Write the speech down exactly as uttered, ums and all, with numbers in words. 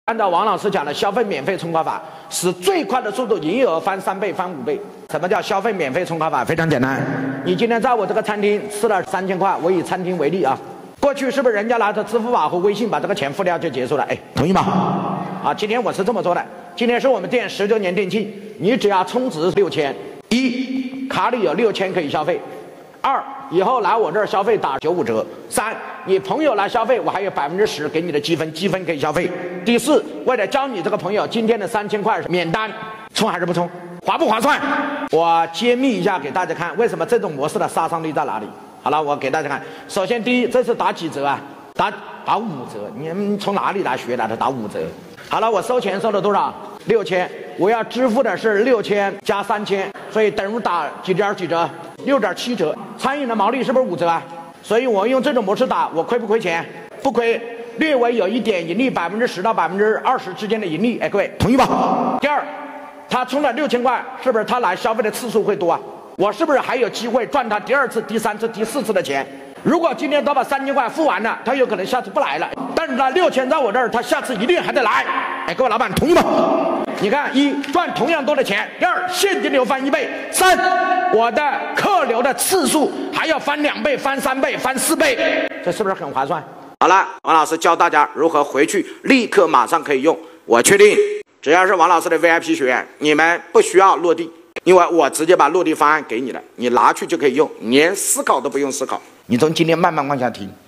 按照王老师讲的消费免费冲夸法，使最快的速度营业额翻三倍、翻五倍。什么叫消费免费冲夸法？非常简单，你今天在我这个餐厅吃了三千块，我以餐厅为例啊，过去是不是人家拿着支付宝和微信把这个钱付掉就结束了？哎，同意吗？啊，今天我是这么做的，今天是我们店十周年店庆，你只要充值六千，一卡里有六千可以消费。二，以后来我这儿消费打九五折。三，你朋友来消费，我还有百分之十给你的积分，积分可以消费。第四，为了教你这个朋友，今天的三千块免单，充还是不充？划不划算？我揭秘一下给大家看，为什么这种模式的杀伤力在哪里？好了，我给大家看。首先，第一，这是打几折啊？打打五折。你们从哪里来学来的？打五折。好了，我收钱收了多少？六千。我要支付的是六千加三千，所以等于打几点几折？六点七折。餐饮的毛利是不是五折啊？所以我用这种模式打，我亏不亏钱？不亏，略微有一点盈利，百分之十到百分之二十之间的盈利。哎，各位同意吧？第二，他充了六千块，是不是他来消费的次数会多啊？我是不是还有机会赚他第二次、第三次、第四次的钱？如果今天他把三千块付完了，他有可能下次不来了。但是他六千在我这儿，他下次一定还得来。哎，各位老板同意吗？你看，一赚同样多的钱，第二现金流翻一倍，三我的客流的次数还要翻两倍、翻三倍、翻四倍，这是不是很划算？好了，王老师教大家如何回去立刻马上可以用。我确定，只要是王老师的 V I P 学员，你们不需要落地，因为我直接把落地方案给你了，你拿去就可以用，连思考都不用思考。你从今天慢慢往下听。